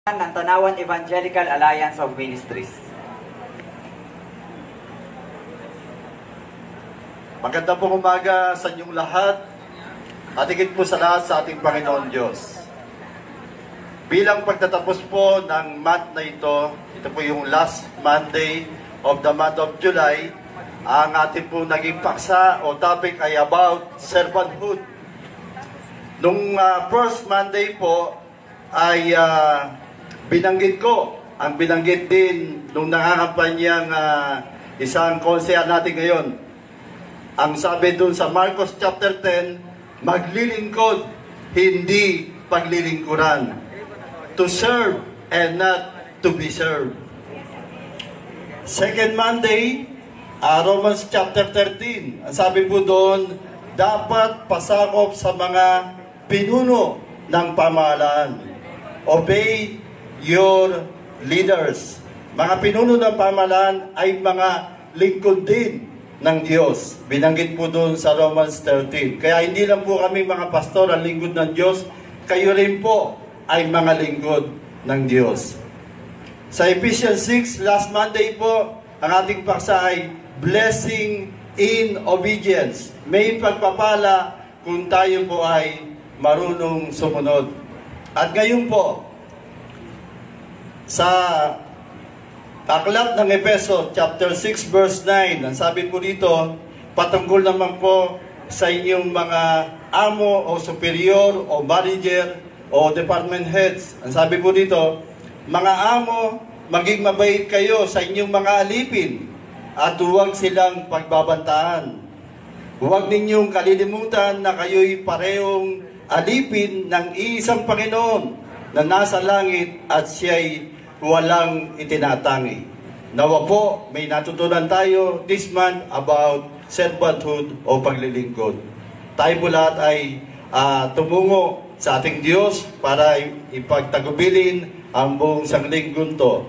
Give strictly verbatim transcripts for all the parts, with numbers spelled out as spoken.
ng Tanauan Evangelical Alliance of Ministries. Magandang pong umaga sa inyong lahat at higit po sa lahat sa ating Panginoon Diyos. Bilang pagtatapos po ng month na ito, ito po yung last Monday of the month of July, ang ating po naging paksa o topic ay about servanthood. Nung uh, first Monday po ay uh, binanggit ko, ang binanggit din nung nakakampanyang uh, isang konsehal natin ngayon. Ang sabi dun sa Marcos chapter ten, maglilingkod, hindi paglilingkuran. To serve and not to be served. Second Monday, uh, Romans chapter thirteen, ang sabi po doon, dapat pasakop sa mga pinuno ng pamahalaan. Obey your leaders. Mga pinuno ng pamahalaan ay mga lingkod din ng Diyos. Binanggit po doon sa Romans thirteen. Kaya hindi lang po kami mga pastor ang lingkod ng Diyos, kayo rin po ay mga lingkod ng Diyos. Sa Ephesians six, last Monday po, ang ating paksa ay blessing in obedience. May pagpapala kung tayo po ay marunong sumunod. At ngayon po, sa aklat ng Efeso, chapter six, verse nine, ang sabi po dito, patungkol naman po sa inyong mga amo o superior o manager o department heads. Ang sabi po dito, mga amo, maging mabait kayo sa inyong mga alipin at huwag silang pagbabantaan. Huwag ninyong kalilimutan na kayo'y parehong alipin ng isang Panginoon na nasa langit at siya'y walang itinatangi. Nawa po, may natutunan tayo this month about servanthood o paglilingkod. Tayo po lahat ay uh, tumungo sa ating Diyos para ipagtagubilin ang buong sanglinggon to.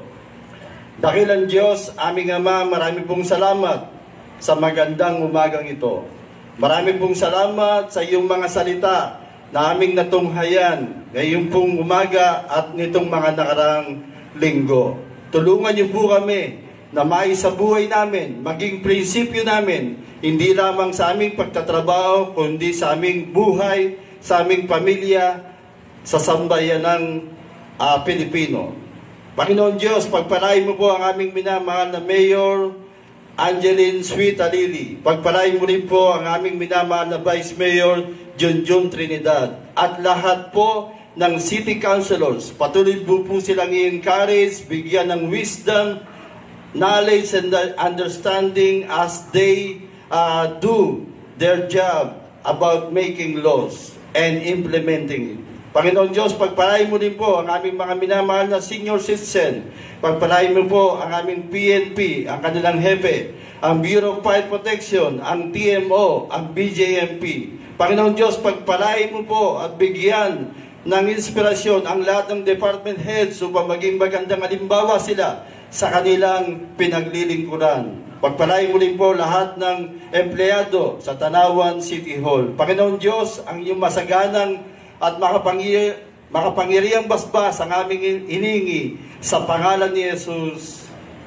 Dakilang Diyos, aming Ama, marami pong salamat sa magandang umagang ito. Marami pong salamat sa iyong mga salita na aming natunghayan ngayong pong umaga at nitong mga nakarang linggo. Tulungan niyo po kami na maisa buhay namin, maging prinsipyo namin, hindi lamang sa aming pagtatrabaho, kundi sa aming buhay, sa aming pamilya, sa sambayan ng uh, Pilipino. Panginoon Diyos, pagpalain mo po ang aming minamahal na Mayor Angeline Sweet Alili. Pagpalain mo rin po ang aming minamahal na Vice Mayor Junjun Trinidad. At lahat po ng City Councilors, patuloy po po silang i-encourage, bigyan ng wisdom, knowledge, and understanding as they uh, do their job about making laws and implementing it. Panginoon Diyos, pagpalain mo din po ang aming mga minamahal na senior citizen. Pagpalain mo po ang aming P N P, ang kanilang hepe, ang Bureau of Fire Protection, ang T M O, ang B J M P. Panginoon Diyos, pagpalain mo po at bigyan ng inspirasyon ang lahat ng department heads upang maging magandang halimbawa sila sa kanilang pinaglilingkuran. Pagpalain mo rin po lahat ng empleyado sa Tanauan City Hall. Panginoon Diyos, ang iyong masaganang at makapangiri, makapangyariang basbas ang aming iningi sa pangalan ni Jesus.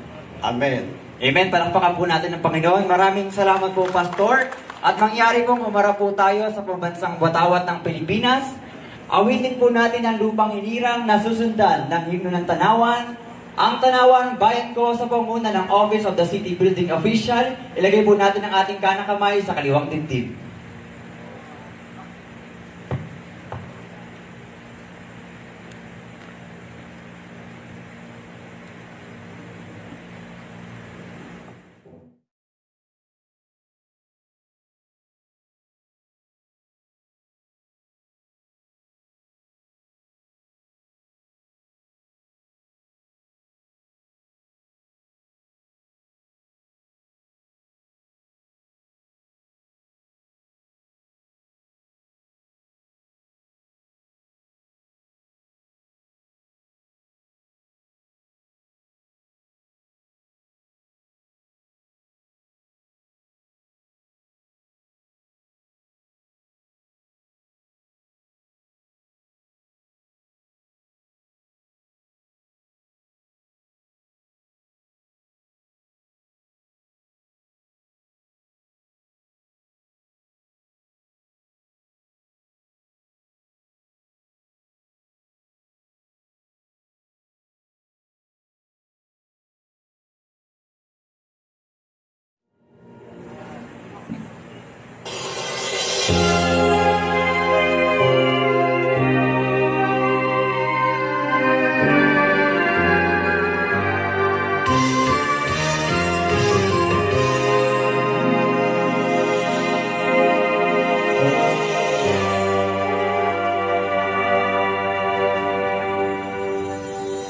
Amen. Amen. Palakpakan po natin ng Panginoon. Maraming salamat po, Pastor. At mangyari kong humarap po tayo sa pambansang Watawat ng Pilipinas. Awitin po natin ang lupang hinirang na susundan ng himno ng Tanauan. Ang Tanauan, bayan ko sa panguna ng Office of the City Building Official. Ilagay po natin ang ating kanang kamay sa kaliwang dibdib.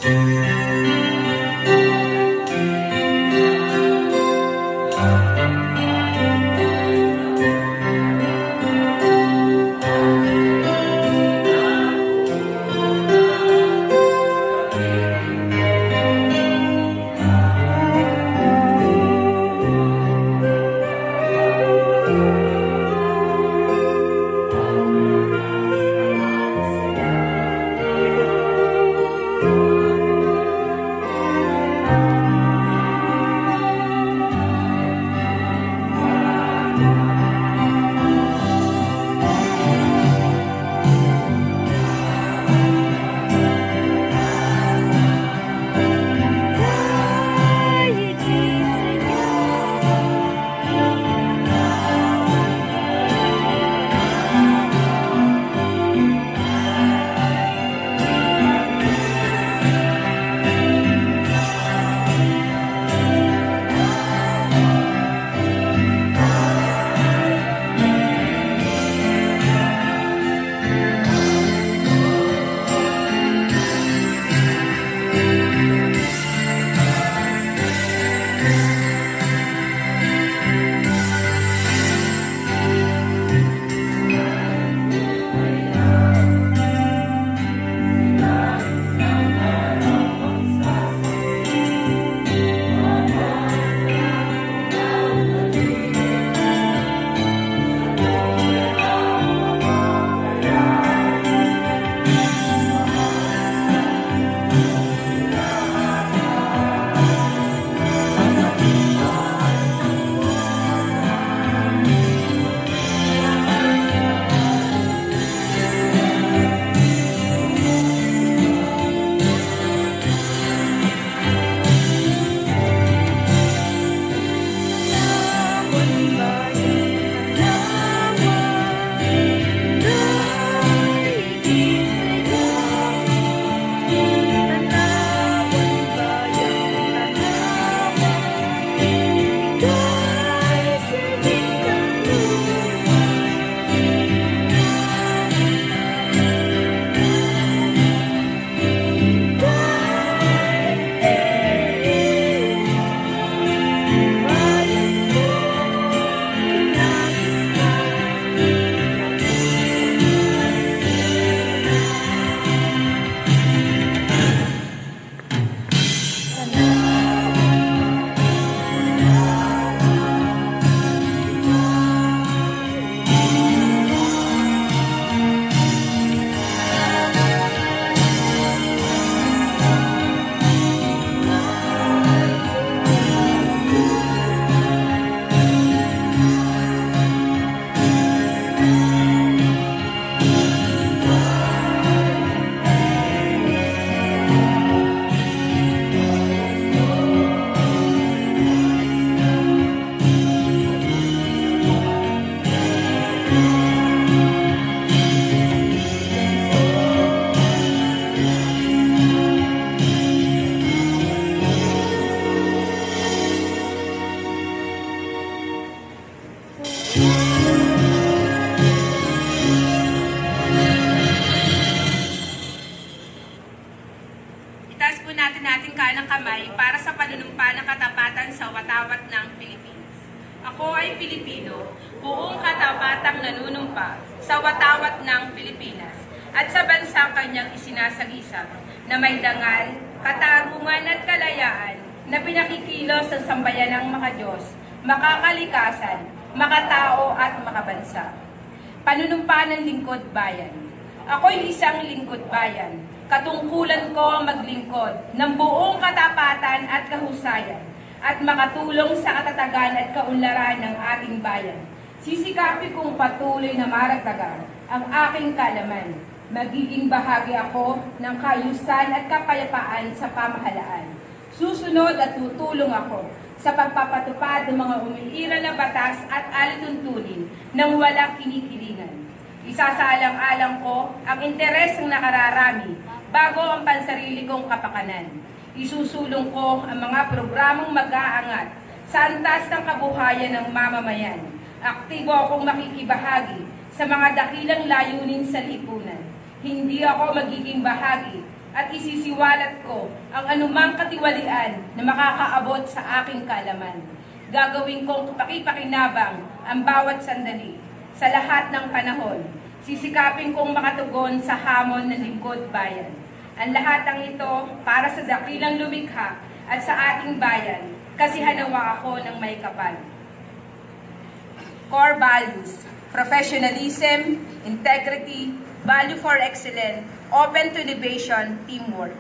Ako ay Pilipino, buong katabatang nanunumpa sa watawat ng Pilipinas at sa bansang kanyang isinasagisag na may dangal, katarungan at kalayaan na pinakikilos sa sambayanang makadiyos, makakalikasan, makatao at makabansa. Panunumpa ng lingkod bayan. Ako'y isang lingkod bayan. Katungkulan ko ang maglingkod ng buong katapatan at kahusayan at makatulong sa katatagan at kaunlaran ng ating bayan. Sisikapin kong patuloy na maragdagan ang aking kalaman. Magiging bahagi ako ng kaayusan at kapayapaan sa pamahalaan. Susunod at tutulong ako sa pagpapatupad ng mga umiiral na batas at alituntunin ng walang kinikilingan. Isasaalang-alang ko ang interes ng nakararami bago ang pansarili kong kapakanan. Isusulong ko ang mga programang mag-aangat sa antas ng kabuhayan ng mamamayan. Aktibo akong makikibahagi sa mga dakilang layunin sa lipunan. Hindi ako magiging bahagi at isisiwalat ko ang anumang katiwalian na makakaabot sa aking kaalaman. Gagawin kong pakipakinabang ang bawat sandali sa lahat ng panahon. Sisikapin kong makatugon sa hamon ng lingkod bayan. Ang lahat ng ito para sa dakilang lumikha at sa ating bayan, kasi hanawa ako ng may kapal. Core values: professionalism, integrity, value for excellence, open to innovation, teamwork.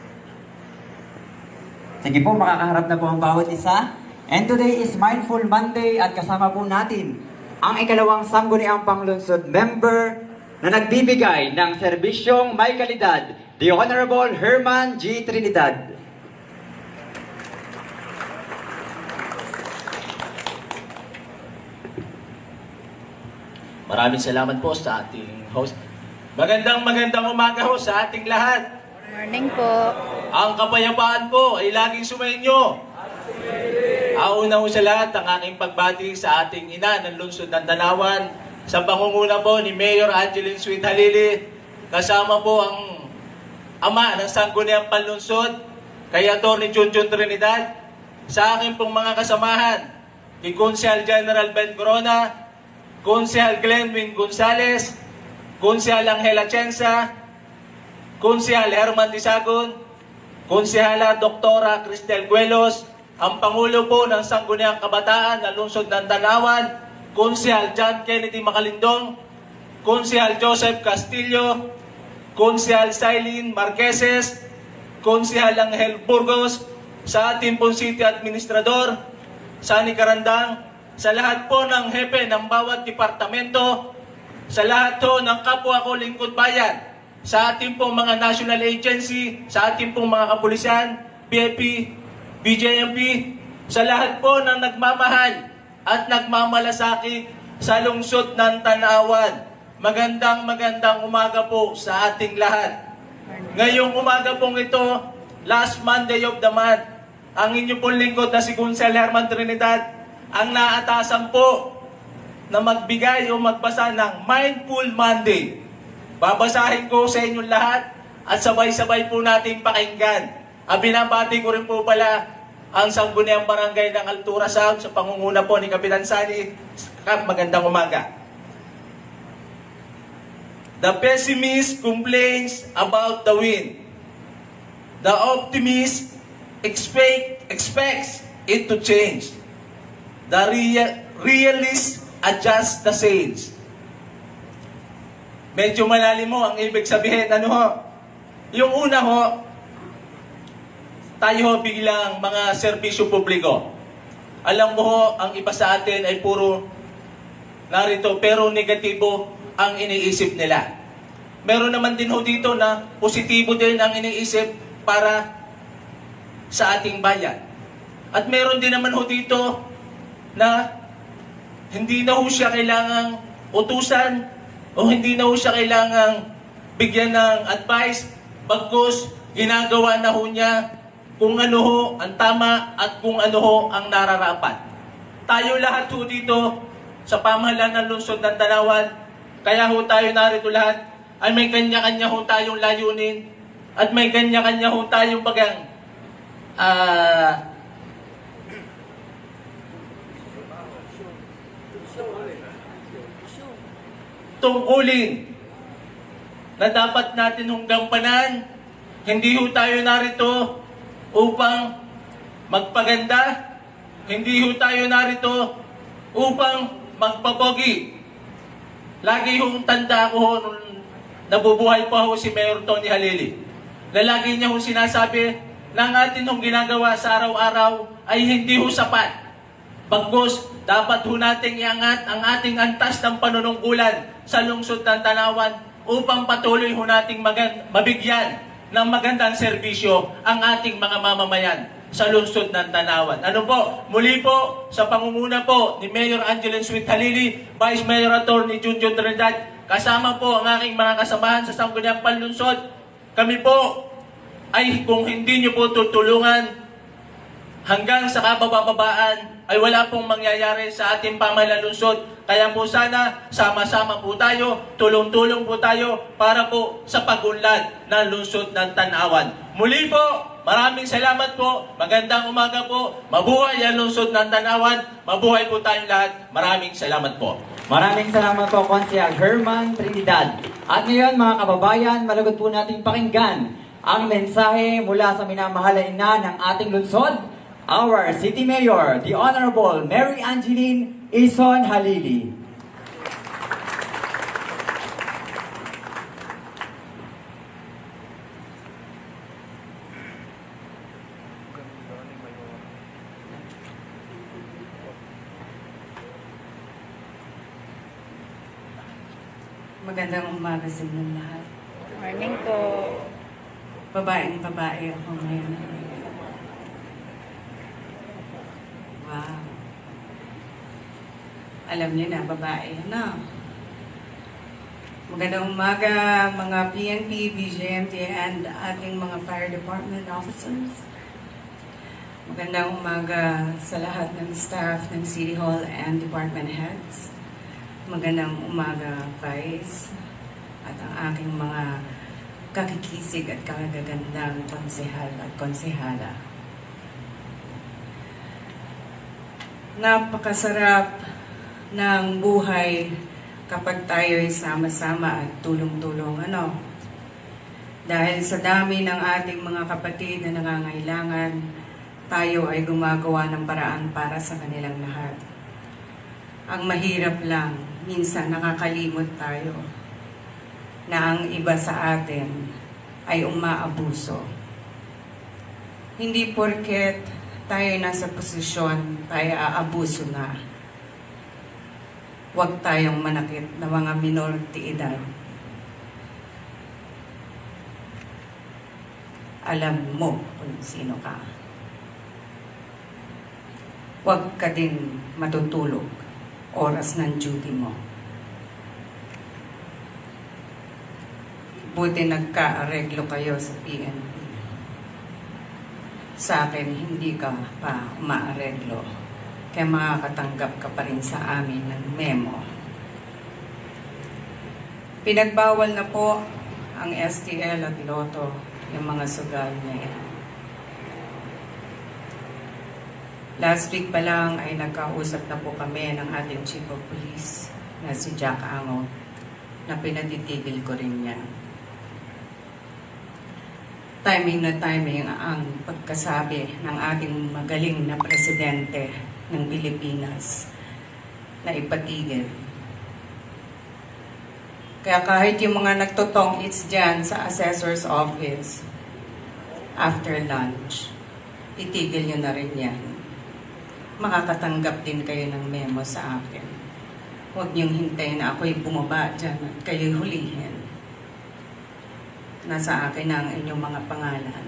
Sige po, makakaharap na po ang bawat isa. And today is Mindful Monday at kasama po natin ang ikalawang sangguniang panglungsod member na nagbibigay ng serbisyong may kalidad, the Honorable Herman G. Trinidad. Maraming salamat po sa ating host. Magandang magandang umaga ho sa ating lahat. Morning po. Ang kapayapaan po ay laging sumainyo. Auna ho sa lahat ang aking pagbati sa ating ina ng lungsod ng Tanauan, sa pangunguna po ni Mayor Angeline Sweet Halili, kasama po ang ama ng Sangguniang Panlunsod, kay Atty. Junjun Trinidad, sa aking pong mga kasamahan, kay Konsehal General Ben Corona, Konsehal Glenwin Gonzales, Konsehal Angela Chensa, Konsehal Herman Disagon, Konsehala Doktora Cristel Guelos, ang Pangulo po ng Sangguniang Kabataan ng Lungsod ng Tanauan, Konsehal John Kennedy Macalindong, Konsehal Joseph Castillo, Konsehal Silene Marqueses, Konsehal Angel Burgos, sa ating pong City Administrador, Sani Karandang, sa lahat po ng hepe ng bawat departamento, sa lahat po ng kapwa ko lingkod bayan, sa ating pong mga national agency, sa ating pong mga kapulisan, B I P, B J M P, sa lahat po ng nagmamahal at nagmamalasakit sa lungsod ng Tanauan. Magandang magandang umaga po sa ating lahat. Ngayong umaga pong ito, last Monday of the month, ang inyong pong lingkod na si Konsehal Herman Trinidad ang naatasan po na magbigay o magbasa ng Mindful Monday. Babasahin ko sa inyong lahat at sabay-sabay po natin pakinggan. Ang binabati ko rin po pala ang Sangguniang Barangay ng Altura South sa pangunguna po ni Kapitan Sani. Kap, magandang umaga. The pessimist complains about the wind. The optimist expect, expects it to change. The real, realist adjust the sails. Medyo malalim mo ang ibig sabihin. Ano ho? Yung una ho, tayo ho bilang mga serbisyo publiko. Alam mo ho, ang iba sa atin ay puro narito, pero negatibo ang iniisip nila. Meron naman din ho dito na positibo din ang iniisip para sa ating bayan. At meron din naman ho dito na hindi na ho siya kailangang utusan o hindi na ho siya kailangang bigyan ng advice, bagkus ginagawa na ho niya kung ano ho ang tama at kung ano ho ang nararapat. Tayo lahat ho dito sa pamahalaan ng lungsod ng Tanauan, kaya ho tayo narito lahat, ay may kanya-kanya ho tayong layunin at may kanya-kanya ho tayong bagang ah... Uh, tungkulin na dapat natin hong gampanan. Hindi ho tayo narito upang magpaganda. Hindi ho tayo narito upang magpapogi. Lagi hong tanda ko ho nung nabubuhay pa ho si Mayor Tony Halili, na lagi niya hong sinasabi na ang atin hong ginagawa sa araw-araw ay hindi ho sapat. Bagkus, dapat ho nating iangat ang ating antas ng panunungkulan sa lungsod ng Tanauan upang patuloy ho nating mabigyan ng magandang serbisyo ang ating mga mamamayan sa lungsod ng Tanauan. Ano po? Muli po, sa pangunguna po ni Mayor Angeline Sweet Halili, Vice Mayor Atty. Junjun Trinidad, kasama po ang aking mga kasamahan sa Sangguniang Panlunsod, kami po ay kung hindi nyo po tutulungan hanggang sa kabababaan, ay wala pong mangyayari sa ating pamahalaan lungsod. Kaya po sana sama-sama po tayo, tulong-tulong po tayo para po sa pagunlad ng lungsod ng Tanauan. Muli po, maraming salamat po. Magandang umaga po. Mabuhay ang lungsod ng Tanauan. Mabuhay po tayong lahat. Maraming salamat po. Maraming salamat po, Konsehal Herman Trinidad. At ngayon, mga kababayan, malugod po natin pakinggan ang mensahe mula sa minamahal na ina ng ating lungsod, our City Mayor, the Honorable Mary Angeline Ison Halili. Magandang umaga sa inyong lahat. Morning po. Babaeng babae ako ngayon. Wow. Alam niyo na, babae na. Magandang umaga mga P N P, B J M T, and ating mga fire department officers. Magandang umaga sa lahat ng staff ng City Hall and department heads. Magandang umaga, Vice, at ang aking mga kakikisig at kagagandang konsehal at konsehala. Napakasarap ng buhay kapag tayo'y sama-sama at tulong-tulong. Ano? Dahil sa dami ng ating mga kapatid na nangangailangan, tayo ay gumagawa ng paraan para sa kanilang lahat. Ang mahirap lang, minsan nakakalimot tayo na ang iba sa atin ay umaabuso. Hindi porket tayo nasa posisyon, tayo aabuso na. Huwag tayong manakit na mga minority edad. Alam mo kung sino ka. Huwag ka din matutulog oras ng duty mo. Buti nagka-areglo kayo sa P N P. Sa akin, hindi ka pa umaareglo. Kaya makakatanggap ka pa rin sa amin ng memo. Pinagbawal na po ang S T L at Lotto, yung mga sugal na yan. Last week pa lang ay nagkausap na po kami ng ating Chief of Police na si Jack Ango na pinatitigil ko rin niya. Timing na timing ang pagkasabi ng ating magaling na presidente ng Pilipinas na ipatigil. Kaya kahit yung mga nagtotong it's dyan sa assessor's office after lunch, itigil nyo na rin yan. Makakatanggap din kayo ng memo sa akin. Huwag niyong hintayin na ako'y bumaba dyan at kayo'y hulihin. Nasa akin ang inyong mga pangalan.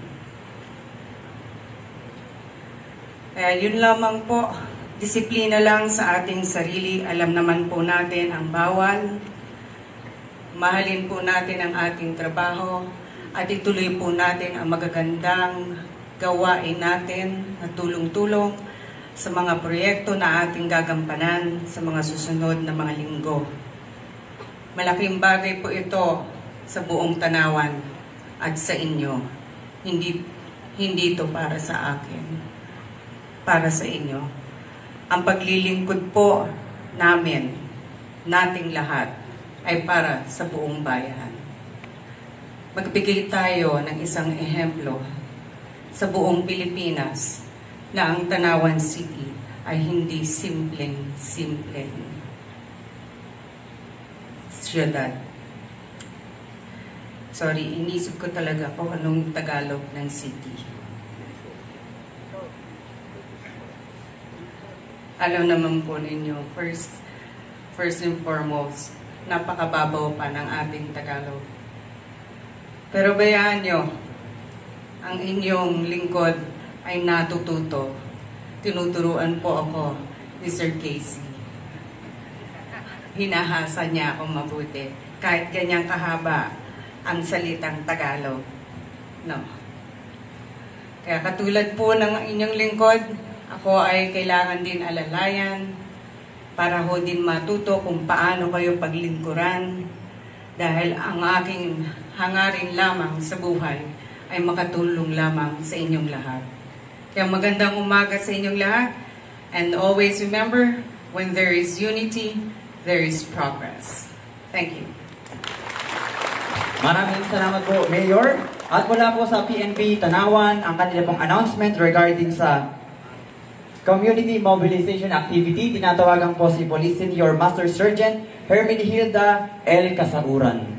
Kaya yun lamang po, disiplina lang sa ating sarili. Alam naman po natin ang bawal. Mahalin po natin ang ating trabaho at ituloy po natin ang magagandang gawain natin na tulong-tulong sa mga proyekto na ating gagampanan sa mga susunod na mga linggo. Malaking bagay po ito sa buong Tanauan at sa inyo. Hindi, hindi ito para sa akin, para sa inyo. Ang paglilingkod po namin, nating lahat, ay para sa buong bayan. Magbigay tayo ng isang ehemplo sa buong Pilipinas na ang Tanauan City ay hindi simpleng-simpleng siyudad. Sorry, inisip ko talaga kung anong Tagalog ng city. Alam naman po ninyo, first, first and foremost, napakababaw pa ng ating Tagalog. Pero bayaan nyo, ang inyong lingkod ay natututo. Tinuturuan po ako ni Sir Casey. Hinahasa niya akong mabuti. Kahit ganyang kahaba ang salitang Tagalog. No. Kaya katulad po ng inyong lingkod, ako ay kailangan din alalayan, para ho din matuto kung paano kayo paglingkuran dahil ang aking hangarin lamang sa buhay ay makatulong lamang sa inyong lahat. Kaya magandang umaga sa inyong lahat, and always remember, when there is unity, there is progress. Thank you. Maraming salamat po, Mayor. At mula po sa P N P Tanauan, ang kanila pong announcement regarding sa Community Mobilization Activity, tinatawagan po si Police Senior Master Sergeant Hermenegilda L. Casauran.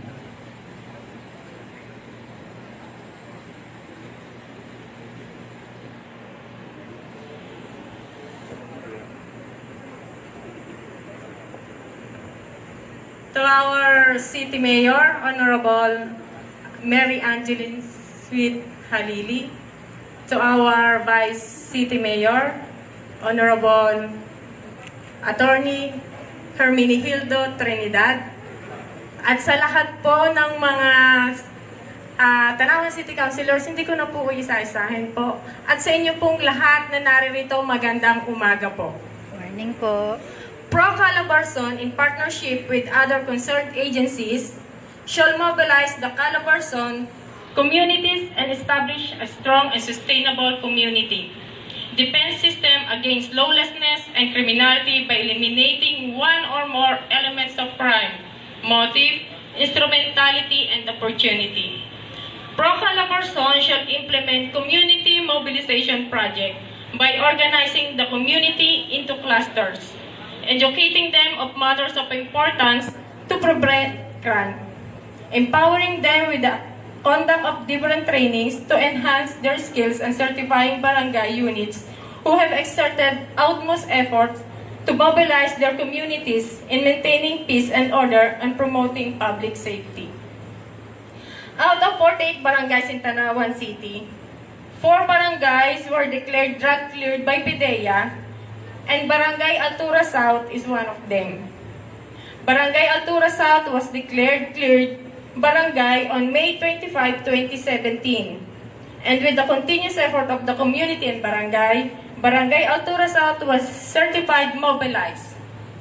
To our City Mayor, Honorable Mary Angeline Sweet Halili, to our Vice City Mayor, Honorable Attorney Hermenegildo Trinidad, at sa lahat po ng mga uh, Tanauan City Councilors, hindi ko na po isa-isahin po, at sa inyo pong lahat na naririto, magandang umaga po. Morning po. Pro-Calabarzon, in partnership with other concerned agencies, shall mobilize the Calabarzon communities and establish a strong and sustainable community defense system against lawlessness and criminality by eliminating one or more elements of crime, motive, instrumentality, and opportunity. Pro-Calabarzon shall implement community mobilization project by organizing the community into clusters, educating them of matters of importance to prevent crime, empowering them with the conduct of different trainings to enhance their skills, and certifying barangay units who have exerted utmost efforts to mobilize their communities in maintaining peace and order and promoting public safety. Out of forty-eight barangays in Tanauan City, four barangays were declared drug-cleared by PIDEA, and Barangay Altura South is one of them. Barangay Altura South was declared cleared barangay on May twenty-fifth, twenty seventeen. And with the continuous effort of the community and barangay, Barangay Altura South was certified mobilized.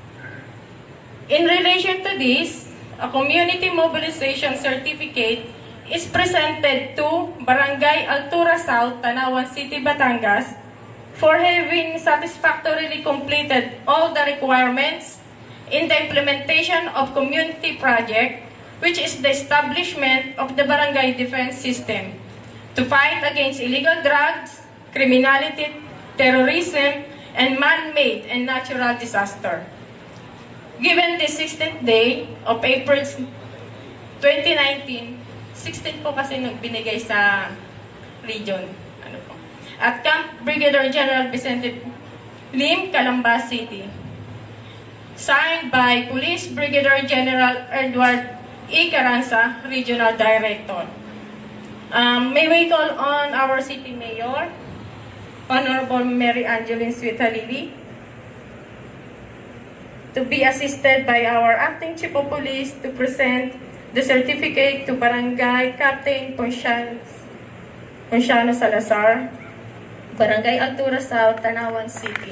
In relation to this, a community mobilization certificate is presented to Barangay Altura South, Tanauan City, Batangas, for having satisfactorily completed all the requirements in the implementation of community project, which is the establishment of the barangay defense system to fight against illegal drugs, criminality, terrorism, and man-made and natural disaster. Given the sixteenth day of April twenty nineteen, sixteen po kasi nung binigay sa region, ano po, at Camp Brigadier General Vicente Lim, Calamba City. Signed by Police Brigadier General Edward E. Carranza, Regional Director. Um, may we call on our City Mayor, Honorable Mary Angeline Sweet Halili, to be assisted by our Acting Chief of Police to present the certificate to Barangay Captain Ponciano Salazar, Barangay Altura South, Tanauan City.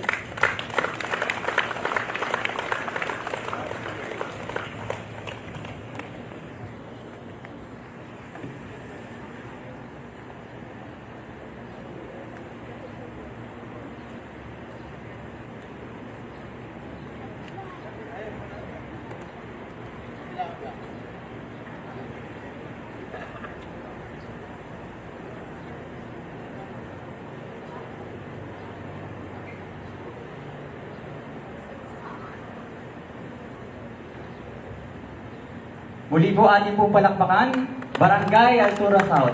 Muli po ating pong palakpakan, Barangay Altura South.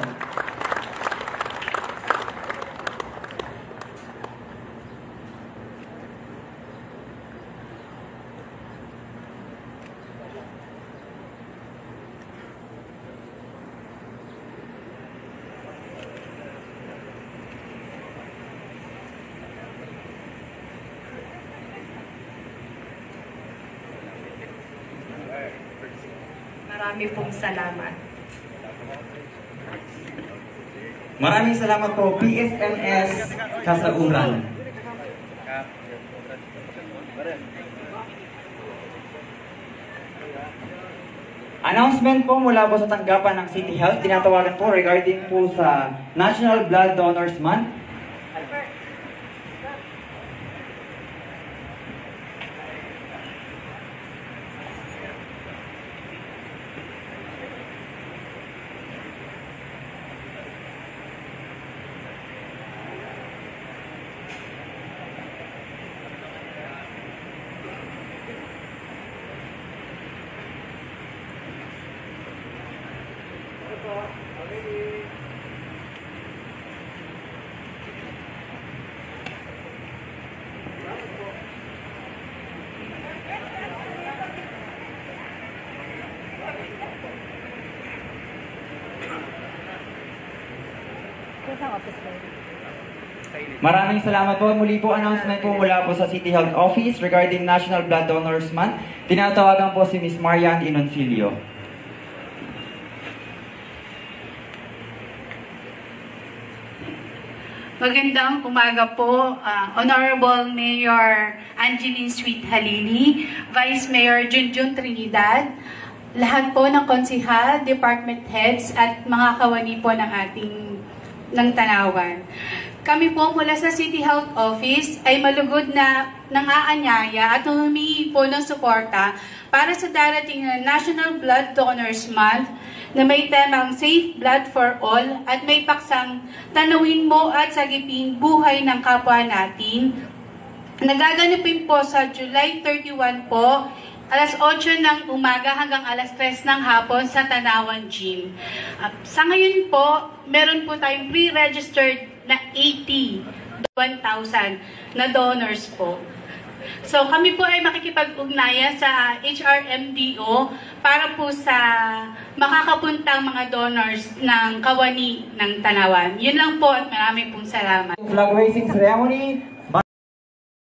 Marami pong salamat. Maraming salamat po, P S M S Kasauran. Announcement po mula po sa tanggapan ng City Health, tinatawagan po regarding po sa National Blood Donors Month. Maraming salamat po. Muli po announcement po mula po sa City Health Office regarding National Blood Donors Month. Tinatawagan po si Miz Marian Inoncilio. Magandang umaga po, uh, Honorable Mayor Angeline Sweet Halili, Vice Mayor Junjun Trinidad, lahat po ng konsihal, department heads at mga kawani po ng ating ng Tanauan. Kami po mula sa City Health Office ay malugod na nang-aanyaya at humingi po ng suporta para sa darating na National Blood Donors Month na may temang Safe Blood for All at may paksang tanawin mo at sagipin buhay ng kapwa natin. Nagaganapin po sa July thirty-one po, alas otso ng umaga hanggang alas tres ng hapon sa Tanauan Gym. Uh, sa ngayon po, meron po tayong pre-registered na eighty, one thousand na donors po. So kami po ay makikipag-ugnayan sa H R M D O para po sa makakapuntang mga donors ng kawani ng Tanauan. Yun lang po at marami pong salamat. Flag raising ceremony